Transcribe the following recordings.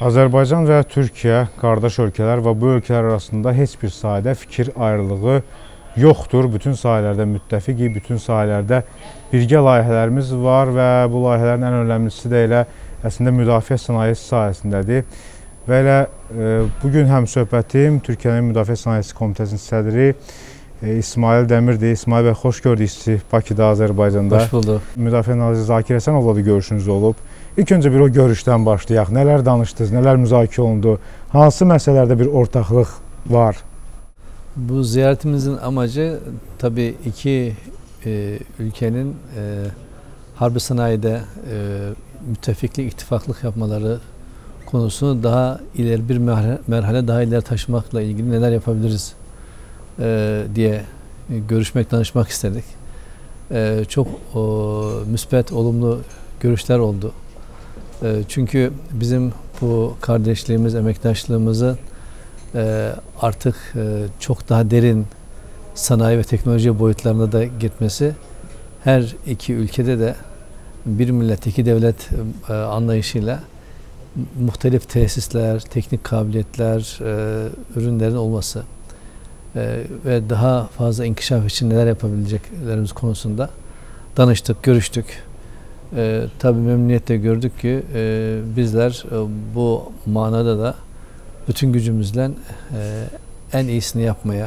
Azərbaycan və Türkiyə qardaş ölkələr və bu ölkələr arasında heç bir sahədə fikir ayrılığı yoxdur. Bütün sahələrdə müttəfiqik, bütün sahələrdə birgə layihələrimiz var və bu layihələrin ən önəmlisi də elə əslində müdafiə sənayesi sahəsindədir. Və elə bugün həmsöhbətim Türkiyənin Müdafiə Sənayesi Komitəsinin sədri İsmail Dəmirdir. İsmail bəy, xoş gördük sizi Bakıda, Azərbaycanda. Xoş bulduk. Müdafiə naziri Zakir Həsənovla da görüşünüz olub. İlk öncə bir o görüşdən başlayaq. Nələr danışdınız, nələr müzakirə olundu? Hansı məsələlərdə bir ortaqlıq var? Bu ziyaretimizin amacı tabii iki ülkenin harbi sanayide müttefiklik, ittifaklık yapmaları konusunu daha ileri bir merhale daha ileri taşımakla ilgili neler yapabiliriz diye görüşmek, danışmak istedik. Çok müspet, olumlu görüşler oldu. Çünkü bizim bu kardeşliğimiz, emektaşlığımızı artık çok daha derin sanayi ve teknoloji boyutlarına da gitmesi her iki ülkede de bir millet, iki devlet anlayışıyla muhtelif tesisler, teknik kabiliyetler, ürünlerin olması ve daha fazla inkişaf için neler yapabileceklerimiz konusunda danıştık, görüştük. Tabii memnuniyetle gördük ki bizler bu manada da bütün gücümüzle en iyisini yapmaya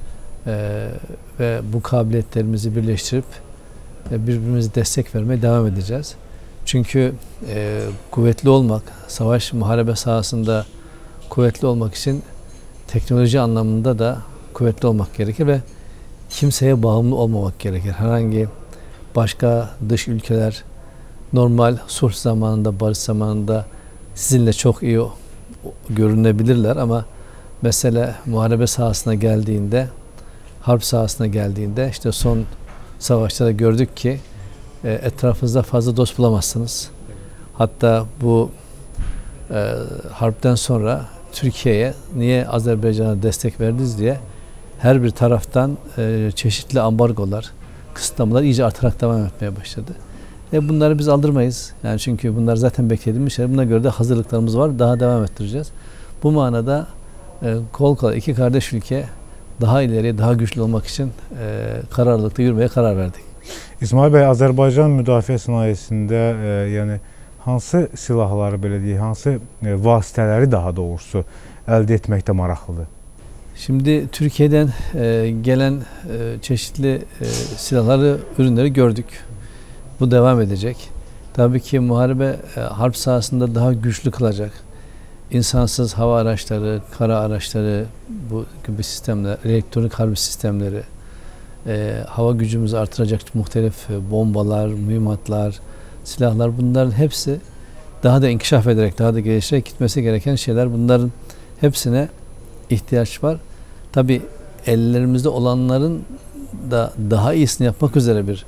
ve bu kabiliyetlerimizi birleştirip birbirimize destek vermeye devam edeceğiz. Çünkü kuvvetli olmak, savaş, muharebe sahasında kuvvetli olmak için teknoloji anlamında da kuvvetli olmak gerekir ve kimseye bağımlı olmamak gerekir. Herhangi başka dış ülkeler normal sulh zamanında, barış zamanında sizinle çok iyi görünebilirler ama mesele muharebe sahasına geldiğinde, harp sahasına geldiğinde işte son savaşta da gördük ki etrafınızda fazla dost bulamazsınız. Hatta bu harpten sonra Türkiye'ye niye Azerbaycan'a destek verdiniz diye her bir taraftan çeşitli ambargolar, kısıtlamalar iyice artarak devam etmeye başladı. Bunları biz aldırmayız. Yani çünkü bunlar zaten beklediğimiz şeyler. Buna göre de hazırlıklarımız var. Daha devam ettireceğiz. Bu manada kol kola iki kardeş ülke daha ileri, daha güçlü olmak için kararlılıkla yürümeye karar verdik. İsmail bəy, Azərbaycan müdafiə sənayesində yəni hansı silahları, belə deyək, hansı vasitələri daha doğrusu əldə etməkdə maraqlıdır? Şimdi Türkiye'den gelen çeşitli silahları, ürünleri gördük. Bu devam edecek. Tabii ki muharebe harp sahasında daha güçlü kılacak. İnsansız hava araçları, kara araçları, bu gibi sistemler, elektronik harp sistemleri, hava gücümüzü artıracak muhtelif bombalar, mühimmatlar, silahlar, bunların hepsi daha da inkişaf ederek, daha da gelişerek gitmesi gereken şeyler. Bunların hepsine ihtiyaç var. Tabii ellerimizde olanların da daha iyisini yapmak üzere bir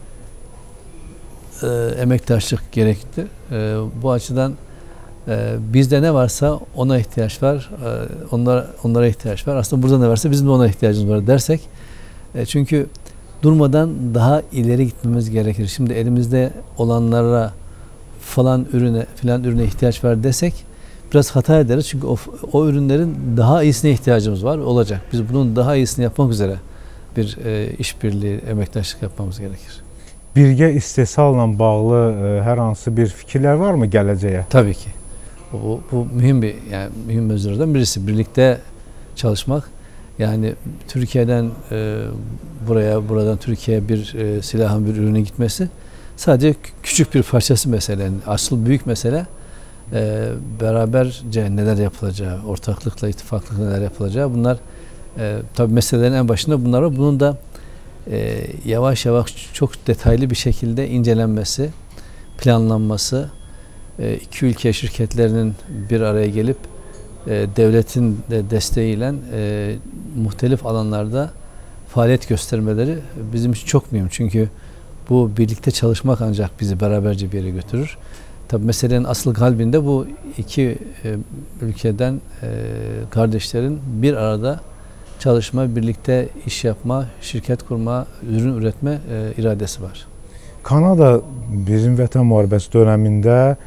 emektaşlık gerekti. Bu açıdan bizde ne varsa ona ihtiyaç var, onlara ihtiyaç var. Aslında burada ne varsa bizim de ona ihtiyacımız var dersek, çünkü durmadan daha ileri gitmemiz gerekir. Şimdi elimizde olanlara falan ürüne ihtiyaç var desek biraz hata ederiz. Çünkü o ürünlerin daha iyisine ihtiyacımız var, olacak. Biz bunun daha iyisini yapmak üzere bir işbirliği, emektaşlık yapmamız gerekir. Birgə istehsalla bağlı hər hansı bir fikirlər varmı gələcəyə? Tabii ki. Bu mühim mühim mevzulardan birisi. Birlikte çalışmak. Yani Türkiye'den buradan Türkiye'ye bir silahın, bir ürüne gitmesi sadece küçük bir parçası meselenin. Asıl büyük mesele beraberce neler yapılacağı, ortaklıkla, ittifaklıkla neler yapılacağı. Bunlar tabii meselelerin en başında bunlar var. Bunun da yavaş yavaş çok detaylı bir şekilde incelenmesi, planlanması, iki ülke şirketlerinin bir araya gelip devletin de desteğiyle muhtelif alanlarda faaliyet göstermeleri bizim için çok mühim. Çünkü bu birlikte çalışmak ancak bizi beraberce bir yere götürür. Tabii meselenin asıl kalbinde bu iki ülkeden kardeşlerin bir arada çalışma, birlikte iş yapma, şirket kurma, ürün üretme iradesi var. Kanada bizim Vətən müharibəsi dövründə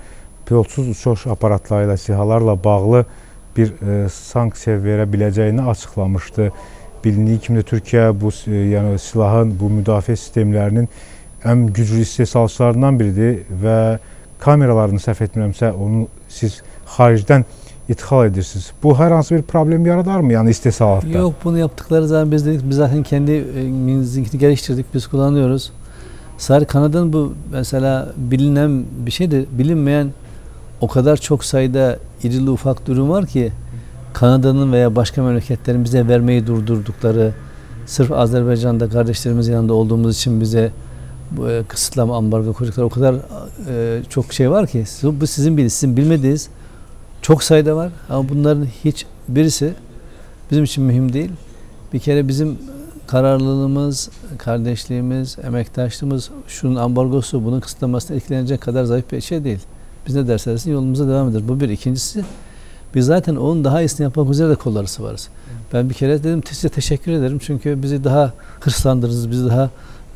pilotsuz uçuş aparatlarıyla, SİHA'larla bağlı bir sanksiya verə biləcəyini açıqlamışdı. Bilindiyi kimi Türkiyə bu yəni silahın, bu müdafiə sistemlərinin ən güclü istehsalçılarından biridir və kameralarını səhv etmirəmsə onu siz xaricdən ithal edirsiniz. Bu hər hansı bir problem yaradar mı yani istehsalatda? Yok, bunu yaptıkları zaman biz dedik, biz zaten kendimizinkini geliştirdik, biz kullanıyoruz. Sadece Kanada'nın bu mesela bilinen bir şey de bilinmeyen o kadar çok sayıda irili ufak durum var ki Kanada'nın veya başka memleketlerin bize vermeyi durdurdukları, sırf Azerbaycan'da kardeşlerimizin yanında olduğumuz için bize kısıtlama, ambargo koydukları o kadar çok şey var ki bu sizin bilmediğiniz çok sayıda var ama bunların hiç birisi bizim için mühim değil. Bir kere bizim kararlılığımız, kardeşliğimiz, emektaşlığımız, şunun ambargosu, bunun kısıtlamasına etkilenecek kadar zayıf bir şey değil. Biz ne derseniz yolumuza devam ederiz. Bu bir. İkincisi, biz zaten onun daha iyisini yapmak üzere de kollarısı varız. Ben bir kere dedim size teşekkür ederim çünkü bizi daha hırslandırırız, bizi daha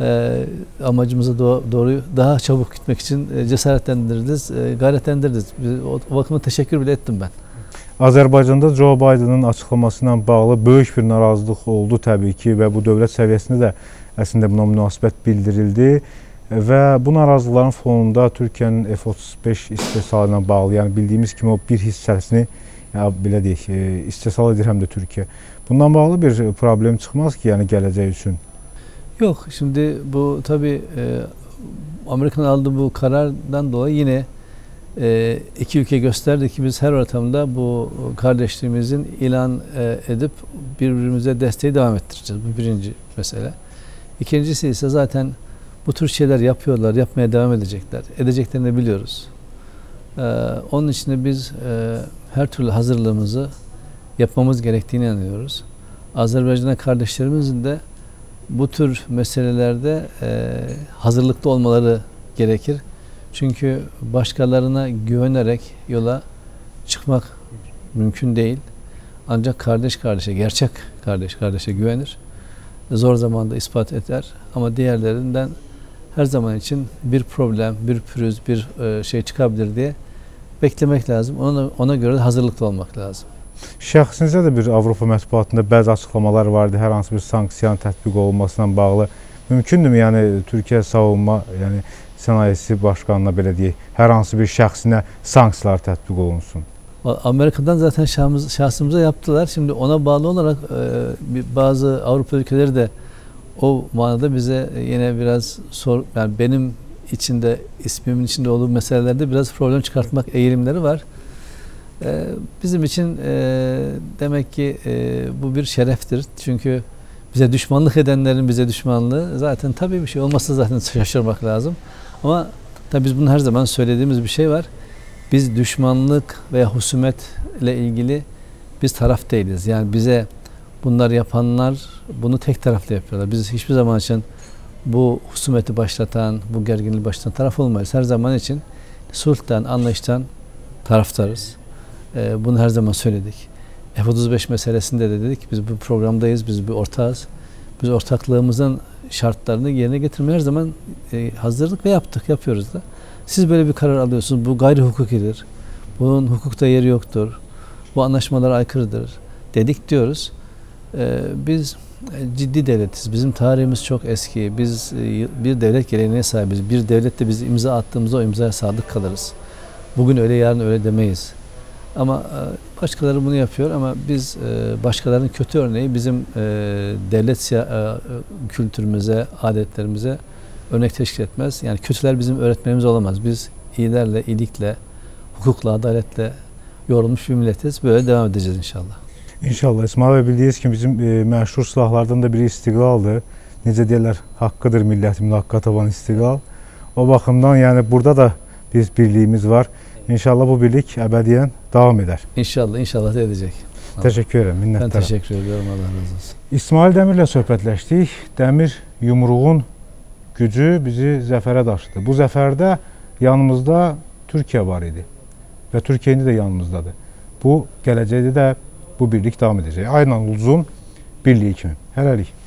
amacımıza doğru daha çabuk gitmek için cesaretlendirdiniz, gayretlendirdiniz. O bakıma teşekkür bile ettim ben. Azərbaycanda Joe Biden'ın açıqlamasıyla bağlı böyük bir narazılıq oldu təbii ki və bu dövlət səviyyəsində də əslində buna münasibət bildirildi və bu narazılıqların fonunda Türkiyənin F-35 istehsalı ilə bağlı, yəni bildiyimiz kimi o bir hissəsini belə deyək, istehsal edir həm də Türkiyə. Bundan bağlı bir problem çıxmaz ki, yəni gələcək üçün. Yok, şimdi bu tabii Amerika'nın aldığı bu karardan dolayı yine iki ülke gösterdi ki biz her ortamda bu kardeşliğimizin ilan edip birbirimize desteği devam ettireceğiz. Bu birinci mesele. İkincisi ise zaten bu tür şeyler yapıyorlar, yapmaya devam edecekler. Edeceklerini biliyoruz. Onun için de biz her türlü hazırlığımızı yapmamız gerektiğini inanıyoruz. Azerbaycan'a kardeşlerimizin de bu tür meselelerde hazırlıklı olmaları gerekir. Çünkü başkalarına güvenerek yola çıkmak mümkün değil. Ancak kardeş kardeşe, gerçek kardeş kardeşe güvenir. Zor zamanda ispat eder. Ama diğerlerinden her zaman için bir problem, bir pürüz, bir şey çıkabilir diye beklemek lazım. Ona göre de hazırlıklı olmak lazım. Şəxsinizə də bir Avropa mətbuatında bəzi açıqlamalar vardı, hər hansı bir sanksiyanın tətbiq olunmasına bağlı. Mümkündürmü, yəni Türkiyə Savunma Sənayesi Başkanına belə deyək, hər hansı bir şəxsinə sanksiyalar tətbiq olunsun? Amerika'dan zaten şahsımıza yaptılar. Şimdi ona bağlı olarak bazı Avrupa ülkeleri de o manada bize yine biraz yani benim içinde, ismimin içinde olduğu meselelerde biraz problem çıkartmak eğilimleri var. Bizim için demek ki bu bir şereftir. Çünkü bize düşmanlık edenlerin bize düşmanlığı zaten tabii bir şey olmazsa zaten şaşırmak lazım. Ama tabii biz bunu her zaman söylediğimiz bir şey var. Biz düşmanlık veya husumetle ilgili biz taraf değiliz. Yani bize bunlar yapanlar bunu tek taraflı yapıyorlar. Biz hiçbir zaman için bu husumeti başlatan, bu gerginliği başlatan taraf olmayız. Her zaman için sulhtan, anlayıştan taraftarız. Bunu her zaman söyledik. F-35 meselesinde de dedik. Biz bu programdayız, biz bir ortağız. Biz ortaklığımızın şartlarını yerine getirmeye her zaman hazırlık ve yapıyoruz da. Siz böyle bir karar alıyorsunuz. Bu gayri hukukidir. Bunun hukukta yeri yoktur. Bu anlaşmalara aykırıdır dedik diyoruz. Biz ciddi devletiz. Bizim tarihimiz çok eski. Biz bir devlet geleneğine sahibiz. Bir devlette biz imza attığımızda o imzaya sadık kalırız. Bugün öyle, yarın öyle demeyiz. Ama başkaları bunu yapıyor ama biz başkalarının kötü örneği bizim devlet kültürümüze, adetlerimize örnek teşkil etmez. Yani kötüler bizim öğretmenimiz olamaz. Biz iyilerle, iyilikle, hukukla, adaletle yorulmuş bir milletiz. Böyle devam edeceğiz inşallah. İnşallah. İsmail Bey, bildiyiniz ki bizim məşhur silahlardan da biri istiqlaldır. Necə deyirlər, haqqıdır millətimin haqqa taban istiqlal. O baxımdan yəni burada da biz birliyimiz var. İnşallah bu birlik əbədiyyən devam eder. İnşallah, inşallah da edecek. Teşekkür ederim, minnettarım. Ben teşekkür ediyorum, Allah razı olsun. İsmail Dəmirlə söhbətləşdik. Dəmir yumruğun gücü bizi zəfərə daşıdı. Bu zəfərdə yanımızda Türkiyə var idi və Türkiyə indi də yanımızdadır. Bu gələcəkdə də bu birlik devam edəcək. Aynan Uluzun birliyi kimi. Hələlik.